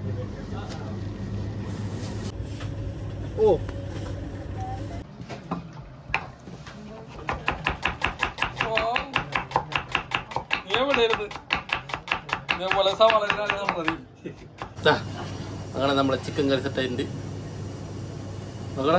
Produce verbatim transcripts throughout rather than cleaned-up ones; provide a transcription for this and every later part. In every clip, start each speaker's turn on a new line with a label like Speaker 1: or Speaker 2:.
Speaker 1: ഓ അങ്ങനെ നമ്മളെ ചിക്കൻ കറി സെറ്റായിട്ടുണ്ട്. നോക്കണേ.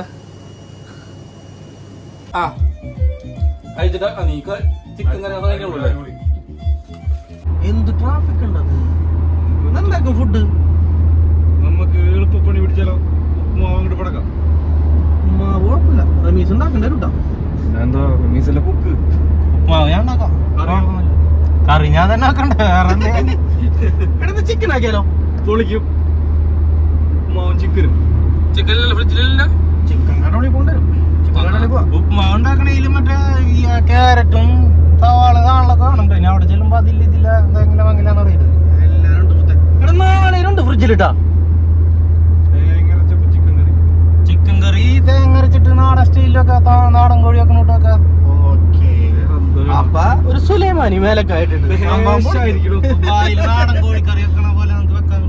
Speaker 1: ആ കഴിച്ചിട്ടാ നീ ചിക്കൻ കറി കഴിക്കണല്ലേ? എന്ത് ട്രാഫിക് ഉണ്ടത്. എന്താക്കും ഫുഡ്?
Speaker 2: നമുക്ക് എളുപ്പപ്പണി പിടിച്ചാലോ? ഉപ്പുമാവ് അങ്ങോട്ട് പടക്കാം.
Speaker 1: ഉപ്പുമാവ് കുഴപ്പമില്ല. റമീസ് ഉണ്ടാക്കണ്ട കേട്ടോ.
Speaker 2: എന്താ റമീസല്ല കുക്ക്?
Speaker 1: ഉപ്പുമാവ് ഞാൻ ഉണ്ടാക്കാം. കറി ഞാൻ തന്നെ ആക്കണ്ടേ? വേറെ ചിക്കൻ ആക്കിയാലോ?
Speaker 2: പൊളിക്കും. ഉപ്പുമാവും ചിക്കനും.
Speaker 1: ചിക്കൻ ഫ്രിഡ്ജിലില്ല. ചിക്കൻ കടകളിൽ പോകണ്ടേ? ഉപ്പുമാവ് ഉണ്ടാക്കണേലും മറ്റേ ഈ ക്യാരറ്റും സവാള കാണലൊക്കെ കാണും. പിന്നെ അവിടെ ചെല്ലുമ്പോ അതില്ല ഇതില്ല എന്തെങ്കിലും വാങ്ങില്ലാന്ന് പറയുന്നത്. നാളെയുണ്ട് ഫ്രിഡ്ജിലിട്ടാ ചിക്കൻ കറി തേങ്ങ അരച്ചിട്ട് നാടൻ സ്റ്റൈലിലൊക്കെ നാടൻ കോഴിയൊക്കെ നോട്ടൊക്കെ. അപ്പൊ ഒരു സുലൈമാനി മേലൊക്കെ ആയിട്ടുണ്ട്. നാടൻ കോഴിക്കറി വെക്കണ പോലെ നമുക്ക് വെക്കാൻ.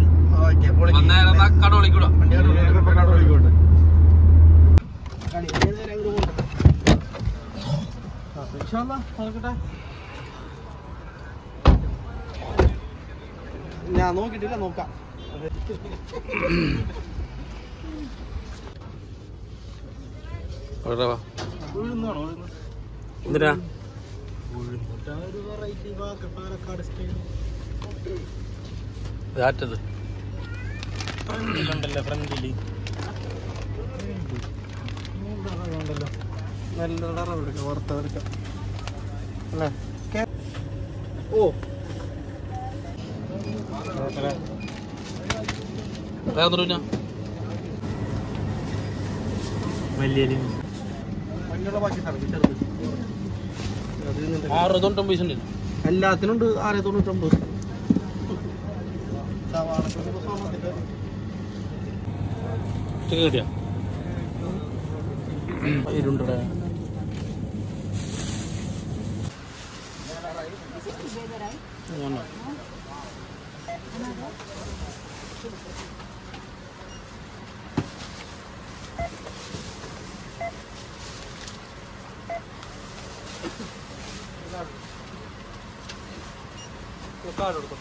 Speaker 1: ഞാൻ നോക്കിട്ടില്ല, നോക്കാം. എന്തിനാ ാറ്റത് ഫ്രണ്ടിലുണ്ടല്ലോ, ഫ്രണ്ടില് നല്ല എടുക്കാം, വറുത്തെടുക്കാം അല്ലേ? ഓ ആറ് തൊണ്ണൂറ്റൊമ്പത് പൈസ ഉണ്ട്. എല്ലാത്തിനുണ്ട് ആറ് തൊണ്ണൂറ്റൊമ്പത്. കിട്ടിയ ഇരുണ്ടേ കാർഡ് എടുത്തോ.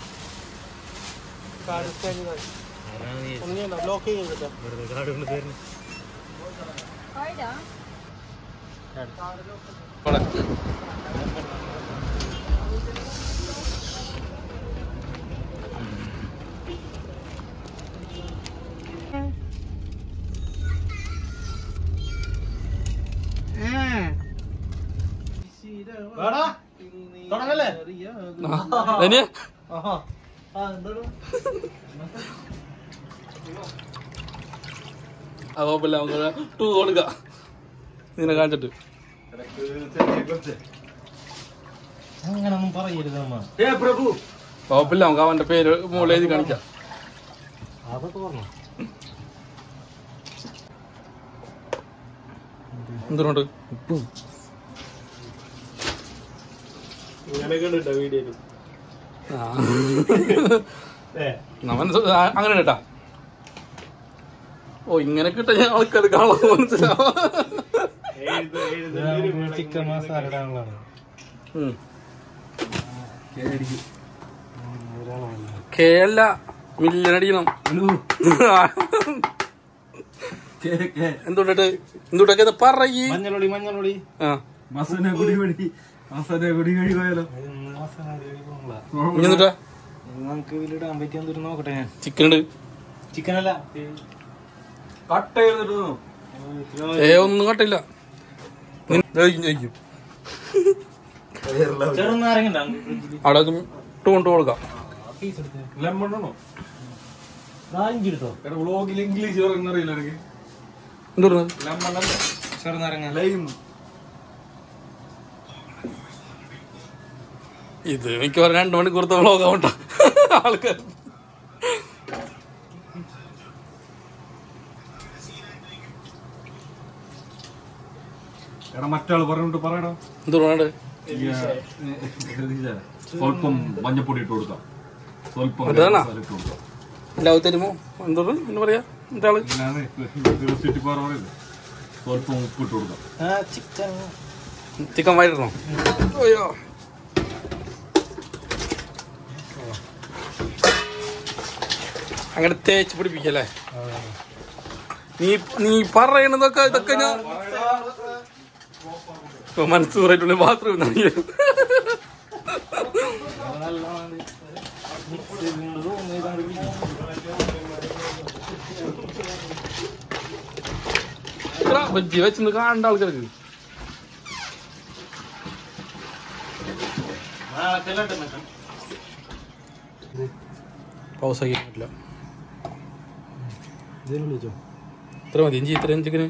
Speaker 1: കാർഡ് സ്കാൻ ചെയ്താൽ ഒന്നുമില്ല, ബ്ലോക്ക് ചെയ്തിട്ട് കാർഡ് കൊണ്ട് തരുന്നു. തുടങ്ങല്ലേ? കുഴപ്പമില്ല, നമുക്ക് ടൂ കൊടുക്ക നിന്നെ കാണിച്ചിട്ട്. അങ്ങനൊന്നും പറയരുത്. കുഴപ്പമില്ല, നമുക്ക് അവന്റെ പേര് മുകളിൽ എഴുതി കാണിക്കാം. എന്തുകൊണ്ട് ഉപ്പ് വീഡിയോ അങ്ങനെ കേട്ടാ. ഓ ഇങ്ങനെ കിട്ട ഞാൻ ആൾക്കാർ കാണാൻ മനസ്സിലാവും. ചിക്കൻ മസാല കേല്ല മില്ലനടിക്കണം. എന്തുകൊണ്ടിട്ട് എന്തുകൊണ്ടൊക്കെ പറയ്. മഞ്ഞളൊടി മഞ്ഞളൊടി ആ മസാല കുടി കുടി മസാല കുടി കഴി പോയാലോ. നമുക്ക് ഇതിലിടാൻ പറ്റിയ നോക്കട്ടെ. ഞാൻ ചിക്കൻ ഉണ്ട്. ചിക്കൻ അല്ല കട്ട് ചെയ്തിട്ട് ഏ ഒന്നും കട്ടില്ല. അവിടെ ടൂണ്ട് കൊടുക്കാം. ഇംഗ്ലീഷ് അറിയില്ല എനിക്ക്. ഇത് മിക്കവാറും രണ്ടു മണിക്കൂറത്തെ വ്ളോഗാവണ്ട ആൾക്കാർ.
Speaker 2: എടാ മറ്റാള് പറഞ്ഞിട്ട് പറയടാ.
Speaker 1: എന്തുകൊണ്ട്
Speaker 2: സ്വല്പം മഞ്ഞപ്പൊടി ഇട്ട് കൊടുക്കാം, സ്വല്പം ഇട്ട് കൊടുക്കാം.
Speaker 3: എല്ലാവരും തരുമോ എന്തോന്ന് എന്ന് പറയാ എന്താള്
Speaker 2: സ്വല്പം ഉപ്പിട്ട് കൊടുക്കാം.
Speaker 1: ചിക്കൻ
Speaker 3: ചിക്കൻ വൈകിടണോ? അയ്യോ അങ്ങനെ തേച്ച് പിടിപ്പിക്കല്ലേ? നീ നീ പറയണതൊക്കെ ഇതൊക്കെ ഞാൻ മനസ്സൂറായിട്ടുള്ള ബാത്റൂം ബജ്ജി വെച്ചെന്ന് കാണേണ്ട ആൾക്കാർക്ക് പൗസാക്കി പറ്റില്ല. ഇത്ര മതി ഇഞ്ചി ഇത്രയും ചിക്കന്.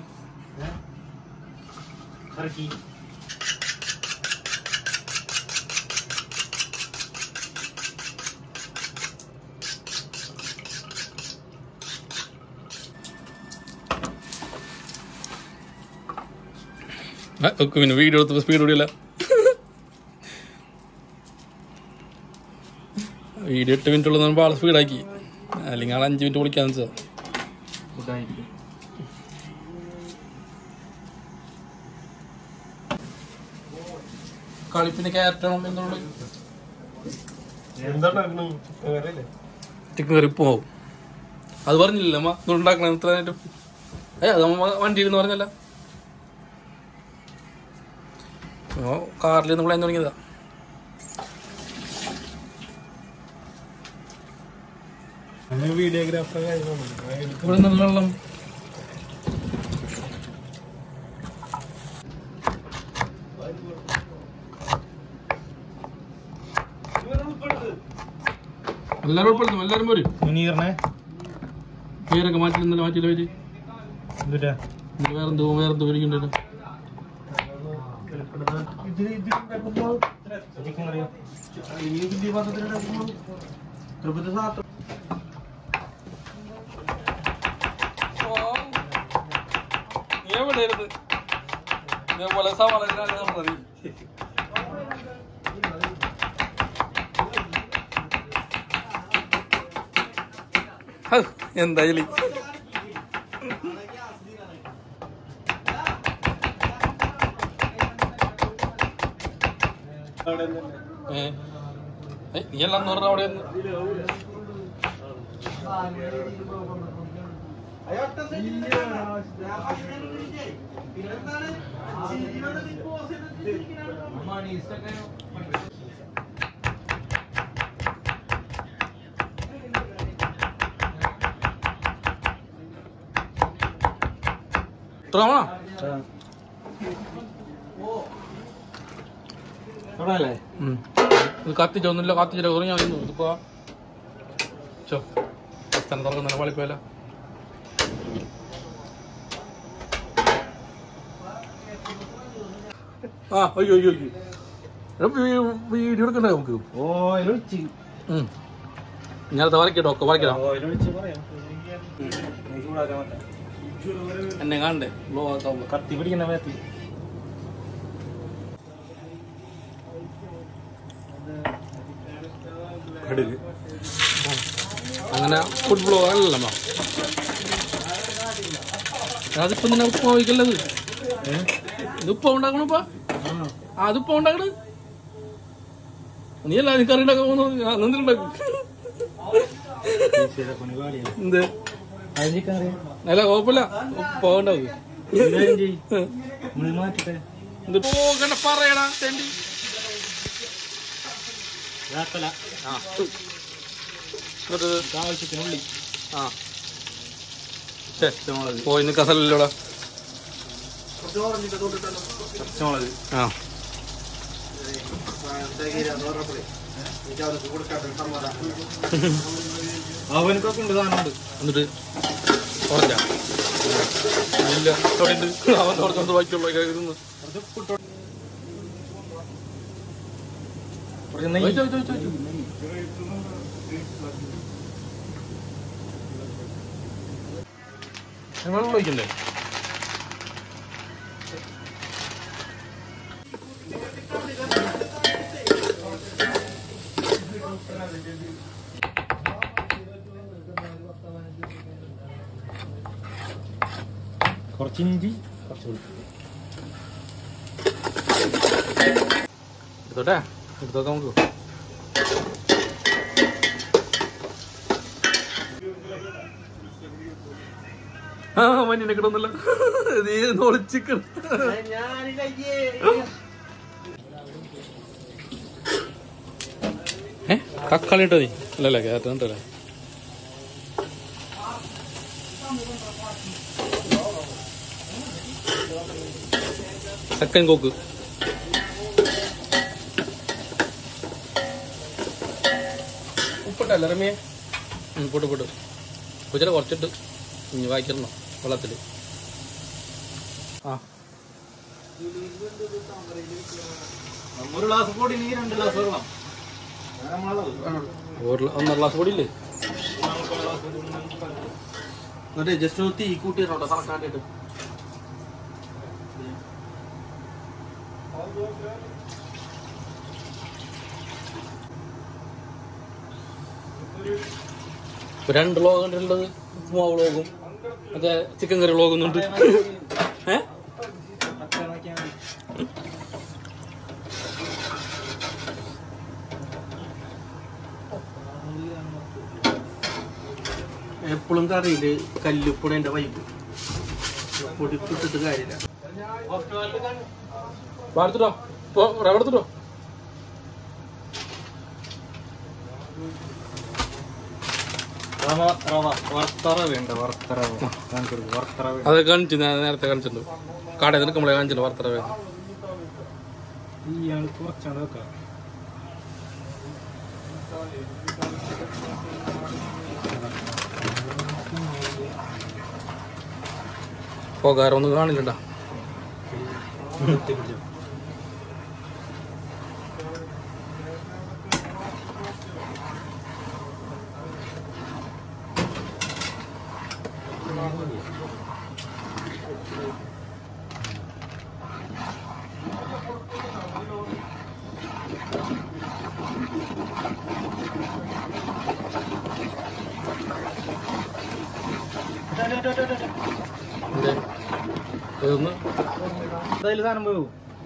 Speaker 3: പിന്നെ വീഡിയോ എടുത്തപ്പോൾ സ്പീഡ് കൂടിയല്ല. വീഡിയോ എട്ട് മിനിറ്റ് ഉള്ളത് ആൾ സ്പീഡാക്കി, അല്ലെങ്കിൽ ആൾ അഞ്ച് മിനിറ്റ് വിളിക്കാന്ന് വെച്ചാൽ. കളിപ്പിന് ക്യാരറ്റാണോ എന്തുള്ളു? ചിക്കൻ കറി പോവും. അത് പറഞ്ഞില്ല അമ്മ ഇതുണ്ടാക്കണം ഇത്ര നേരം. ഏ അത് നമ്മ വണ്ടിയിലെന്ന് പറഞ്ഞല്ല, കാറിൽ നിന്ന് പ്ലാൻ തുടങ്ങിയതാ.
Speaker 1: വീഡിയോഗ്രാഫർ
Speaker 3: ഇവിടെ നല്ല വെള്ളം എല്ലാരും ഉൾപ്പെടുത്തും. എല്ലാരും പോരും. പേരൊക്കെ മാറ്റി ഇന്നലെ മാറ്റിയില്ല പേര്. വേറെന്തോ വേറെന്തോ പേരിക്കണ്ടല്ലോ. എവിടെയായിരുന്നു ഇതേപോലെ സവാള മതി. എന്തായാലും നീ എല്ലാം നൂറ് അവിടെ കത്തിച്ചൊന്നുമില്ല. കത്തിച്ചിട്ട് കുറഞ്ഞ ഇതിപ്പോ സ്ഥലം തുറക്കുന്ന പളിപ്പോയല്ല. ആ അയ്യോ അയ്യോ വീഡിയോ എടുക്കണ്ടേ നമുക്ക്? ഞാനത് വരയ്ക്കട്ടോ ഒക്കെ വരയ്ക്കടാ. എന്നെ കാണണ്ടേ കത്തി പിടിക്കുന്ന വേത്തി. അങ്ങനെ ഫുഡ് ബ്ലോഗ് അല്ലല്ലോ. അതിപ്പോ നിന്നെ ഉപ്പ വയ്ക്കല്ലത്. ഇത് ഉപ്പ ഉണ്ടാക്കണപ്പാ. അതിപ്പ ഉണ്ടാക്കണ നീ അല്ല കറി ഉണ്ടാക്കാൻ പോകുന്നത്. നിന്നിട്ടുണ്ടാക്കും എന്ത് അല്ല കുഴപ്പമില്ല. ഉപ്പ ഉണ്ടാവും. പോകണ്ട പറയടാ തെണ്ടി. ഉള്ളി ആ പോയി നിൽക്കാൻ സ്ഥലമില്ലോടാ. പച്ചമുളക് ആ
Speaker 1: അവനൊക്കെ ഉണ്ട് സാധനമുണ്ട്.
Speaker 3: എന്നിട്ട് കുറഞ്ഞ ഇല്ല അവൻ കുറച്ചൊന്ന് ബാക്കിയുള്ള ഇരുന്ന് വെള്ളം ഒഴിക്കണ്ടേ?
Speaker 1: കുറച്ച് ഇഞ്ചി, കുറച്ച് വെളുത്തുള്ളി.
Speaker 3: എടുത്തോട്ടെ, എടുത്തോക്കെ നമുക്ക്. ആ മഞ്ഞിനെ കിടന്നില്ല, നീ ഒളിച്ചിക്കണ. ഏ തക്കാളി ഇട്ടോ നീ? അല്ലല്ലേ കേട്ടല്ലേ. Second coke ഉപ്പിട്ടല്ലേ റമിയെ? പൊട്ട് പൊട്ട് കുച്ചില കുറച്ചിട്ട് ഇനി വായിക്കണം വെള്ളത്തിൽ. ആ
Speaker 1: ഒരു ഗ്ലാസ് പൊടി, നീ രണ്ട് ഗ്ലാസ് വെള്ളം.
Speaker 3: ഒന്നര ഗ്ലാസ് പൊടിയില്ലേ? എന്നിട്ട് ജസ്റ്റ് തീ കൂട്ടിയിട്ടോ കറക്കാണ്ടിട്ട്. രണ്ട് വ്ളോഗ് കണ്ടിട്ടുള്ളത്, ഉപ്പുമാവ് വ്ളോഗും മറ്റേ ചിക്കൻ കറി വ്ളോഗൊന്നുണ്ട്. ഏ എപ്പോഴും കറിയില് കല്ലുപ്പൊടി എന്റെ വൈബ്. പൊടിപ്പിട്ടിട്ട് കാര്യമില്ല. എടുത്തിട്ടോ, റവ എടുത്തിട്ടോ. അത് കാണിച്ചു, നേരത്തെ കാണിച്ചിട്ടുണ്ട്. കടയിൽ നിൽക്കുമ്പോഴേ കാണിച്ചില്ല വറുത്തറവ.
Speaker 1: കുറച്ചാണ് വെക്കാം.
Speaker 3: പോകാറൊന്നും കാണില്ലണ്ട.
Speaker 1: എന്തായാലും സാധനം പോവും.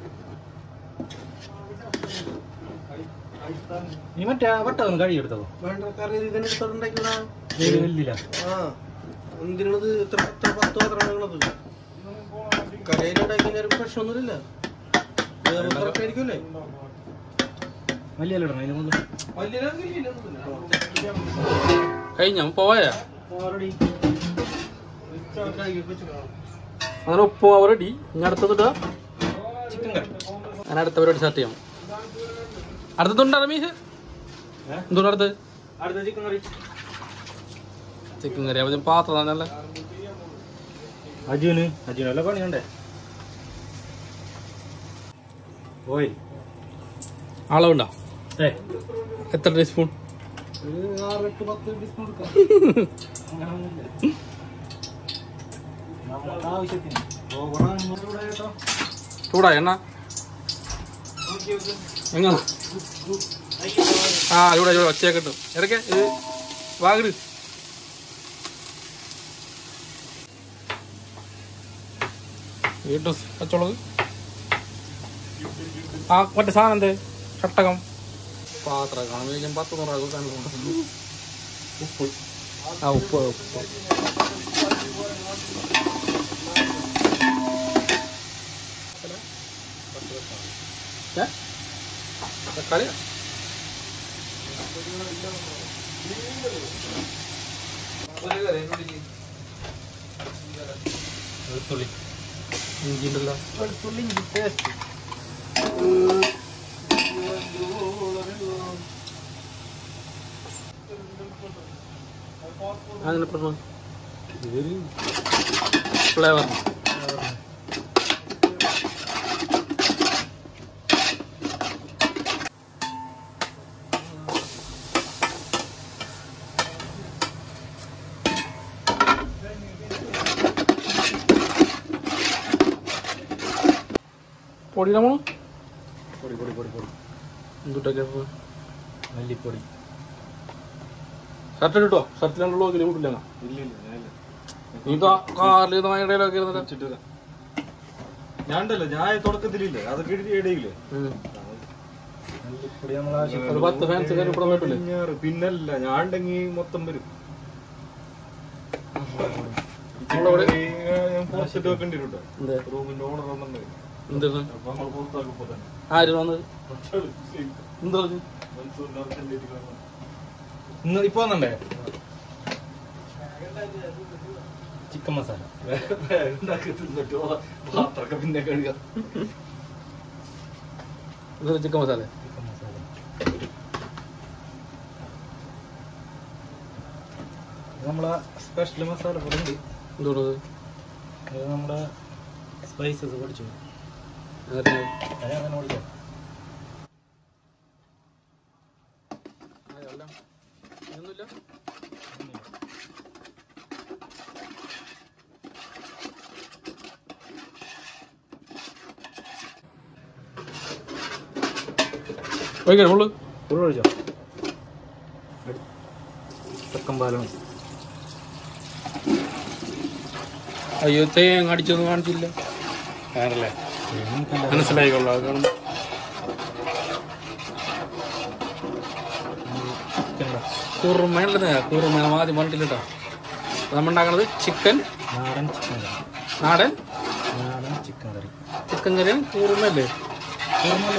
Speaker 1: നീ മറ്റേ വട്ടം കഴിയെടുത്തോ?
Speaker 3: വേണ്ട, കറി ഇതിനെടുത്തോണ്ടാക്കില്ല. എന്തിനുള്ളത്? ഇത്ര പത്ത് പത്ത് പാത്രമാണുള്ളത്. കരയിലുണ്ടാക്കി പ്രശ്നമൊന്നുമില്ല. ആയിരിക്കുമല്ലേ?
Speaker 1: വലിയ
Speaker 3: കഴിഞ്ഞ പോയാ അങ്ങനെ ഉപ്പും അവരടി. ഇനി അടുത്തതിട്ടാ
Speaker 1: ചിക്കൻ കറി.
Speaker 3: അങ്ങനെ അടുത്ത പരിപാടി സ്റ്റാർട്ട് ചെയ്യാം. അടുത്തതുണ്ടോ റമീഷ്? എന്തുകൊണ്ട് അടുത്ത്?
Speaker 1: അടുത്ത ചിക്കൻ കറി.
Speaker 3: ചിക്കൻ കറി അപ്പൊ പാത്രം തന്നെയല്ലേ?
Speaker 1: അജുന് അജുനല്ല പണിയുണ്ടേ. ഓയ്
Speaker 3: അളവുണ്ടോ?
Speaker 1: ഏ
Speaker 3: എത്ര ടീസ്പൂൺ?
Speaker 1: ആറ് എട്ട് പത്ത് ടീസ്പൂൺ എടുക്കാം. നമ്മുടെ ആവശ്യത്തിന്.
Speaker 3: ചൂടായി എണ്ണ എങ്ങനെ? ആ ചൂടാ ചൂടാ ഒച്ചയൊക്കെ കിട്ടും. ഇറക്കെ ഇത് വാഗട്. വീട്ടു പച്ചമുളക്. ആ മറ്റേ സാധനം എന്തേ? ചട്ടകം പാത്രം കാണുമ്പോൾ പത്ത് നൂറ്. ഉപ്പ്. ആ ഉപ്പ് ഉപ്പ് തക്കാളി വെളുത്തുള്ളി ഇഞ്ചി ഉണ്ടല്ലോ.
Speaker 1: വെളുത്തുള്ളി ഇഞ്ചി പേസ്റ്റ്.
Speaker 3: അങ്ങനെ പ്രശ്നം ഫ്ലേവർ. പൊടി നമ്മൾ
Speaker 1: പൊടി പൊടി പൊടി പൊടി
Speaker 3: എന്തുട്ടൊക്കെ
Speaker 1: മല്ലിപ്പൊടി.
Speaker 3: ഷർട്ട് ഇട്ടോ? ഷർട്ടിലാണല്ലോ ഇതിൽ കൂട്ടില്ല.
Speaker 1: ഇല്ല ഇല്ല
Speaker 2: ഞാൻ ഉണ്ടല്ലോ ഞാൻ തുടക്കത്തിലില്ലേ അതൊക്കെ ഇടയില്ലേ പിന്നല്ല ഞാൻ ഉണ്ടെങ്കി മൊത്തം വരും. പുറത്തിട്ട് വെക്കേണ്ടി വരും കേട്ടോ. റൂമിന്റെ ഓണർ വന്നിട്ടുണ്ട്. അപ്പൊ നമ്മൾ പുറത്താക്കുമ്പോ തന്നെ
Speaker 3: ആര് വന്നത് എന്താ
Speaker 1: ഇന്ന് ഇപ്പൊ വന്നണ്ടേ ചിക്കൻ മസാല
Speaker 2: പാത്രമൊക്കെ പിന്നെ കഴുകാം.
Speaker 3: ചിക്കൻ മസാല
Speaker 1: ചിക്കൻ മസാല നമ്മളെ സ്പെഷ്യൽ മസാല പൊടി ഉണ്ട്.
Speaker 3: എന്തുള്ളത്
Speaker 1: അത് നമ്മുടെ സ്പൈസസ് പഠിച്ചു അങ്ങനെ പഠിച്ചോ.
Speaker 3: ഒഴിക്കണേ ഫുള്ള്
Speaker 1: ഫുള്ള് ഒഴിച്ചോ. തെക്കൻ പാലം
Speaker 3: അയ്യോ തേങ്ങ അടിച്ചൊന്നും കാണിച്ചില്ല ആണല്ലേ മനസ്സിലായിക്കൊള്ളു അത് കാണും. കുറുമയുള്ളത് കുറുമ ആദ്യം പറഞ്ഞിട്ടില്ല. നമ്മൾ ഉണ്ടാക്കണത് ചിക്കൻ
Speaker 1: നാടൻ ചിക്കൻ കറി.
Speaker 3: നാടൻ
Speaker 1: നാടൻ ചിക്കൻ കറി.
Speaker 3: ചിക്കൻ കറിയാണ് കുറുമല്ലേ?
Speaker 1: കുറുമല്ല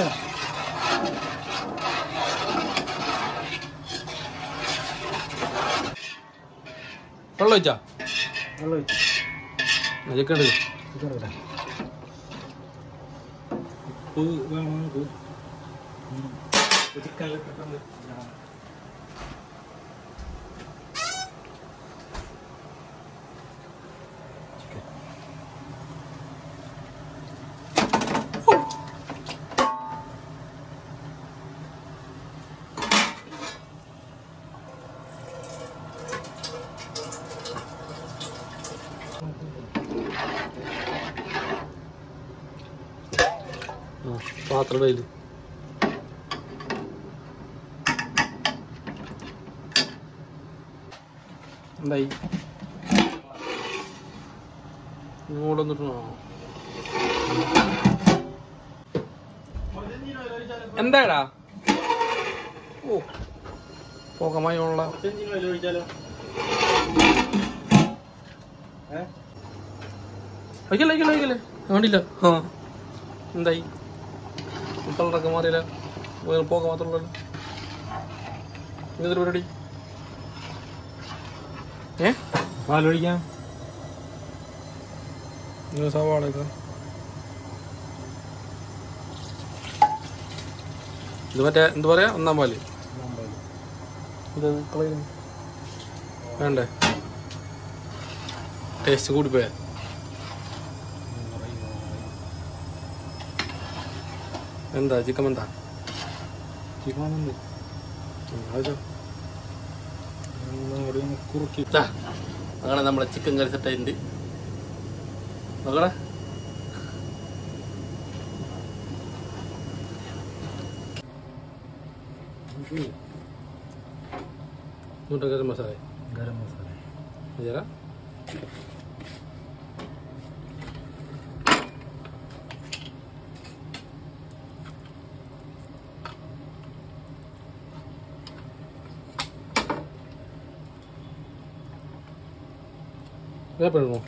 Speaker 3: വെള്ളം ഒഴിച്ചാ
Speaker 1: വെള്ളം ഒഴിച്ചു
Speaker 3: ചിക്കൻ എടുക്കും.
Speaker 1: ചിക്കൻ എടുക്കാം. ഉപ്പ് വേണം നമുക്ക്. ചിക്കനിലിട്ടിട്ടുണ്ട്.
Speaker 3: പാത്രം കയ്യിൽ എന്തായി ഇങ്ങോട്ട് വന്നിട്ടോ എന്താടാ? ഓ പോകമായുള്ള വയ്ക്കല്ലേ വയ്ക്കല്ലേ വയ്ക്കല്ലേ വേണ്ടില്ല. ആ എന്തായി കളറൊക്കെ മാറിയില്ല പോക മാത്രമല്ല ഇങ്ങനത്തെ പരിപാടി. ഏ
Speaker 1: പാലൊഴിക്കാം.
Speaker 3: സവാളൊക്കെ ഇത് മറ്റേ എന്താ പറയാ ഒന്നാം പാല് ഇത് കളയുന്നു വേണ്ടേ? ടേസ്റ്റ് കൂടിപ്പോയാ എന്താ ചിക്കൻ എന്താ
Speaker 1: ചിക്കൻ ഉണ്ട്. കുറുക്കി
Speaker 3: അങ്ങനെ നമ്മളെ ചിക്കൻ കറി സെറ്റായിട്ടുണ്ട്. നോക്കണേ ഗരം മസാല
Speaker 1: ഗരം മസാല
Speaker 3: ജരാ വേപ്പിടണോ?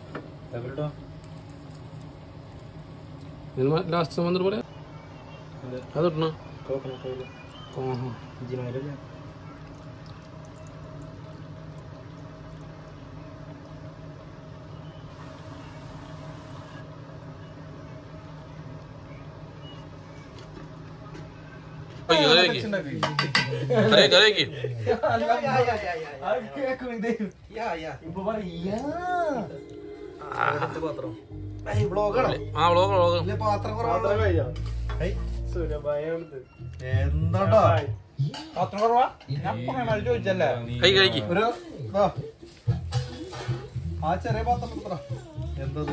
Speaker 3: ലാസ്റ്റ് വന്നിട്ട് പറയാ അതിട്ടണോ?
Speaker 1: കോക്കനട്ട് ഓയിൽ ജിന ഓയിലല്ലേ?
Speaker 2: ആ ചെറിയ പാത്രം എന്താ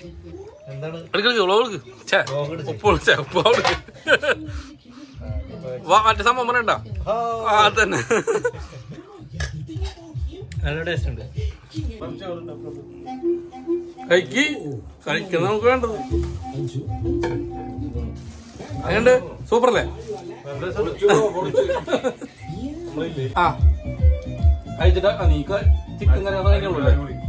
Speaker 2: എന്താണ്
Speaker 3: ഉപ്പ് ഉപ്പ് മറ്റേ സംഭവം പറയണ്ട ആ തന്നെ
Speaker 1: നല്ല ടേസ്റ്റ് ഉണ്ട്.
Speaker 3: കഴിക്ക് കഴിക്കുന്ന നമുക്ക് വേണ്ടത് അതുകൊണ്ട് സൂപ്പറല്ലേ? ആ കഴിച്ചിട്ടാ നീ ചിക്കൻ കറി കഴിഞ്ഞുള്ളൂ.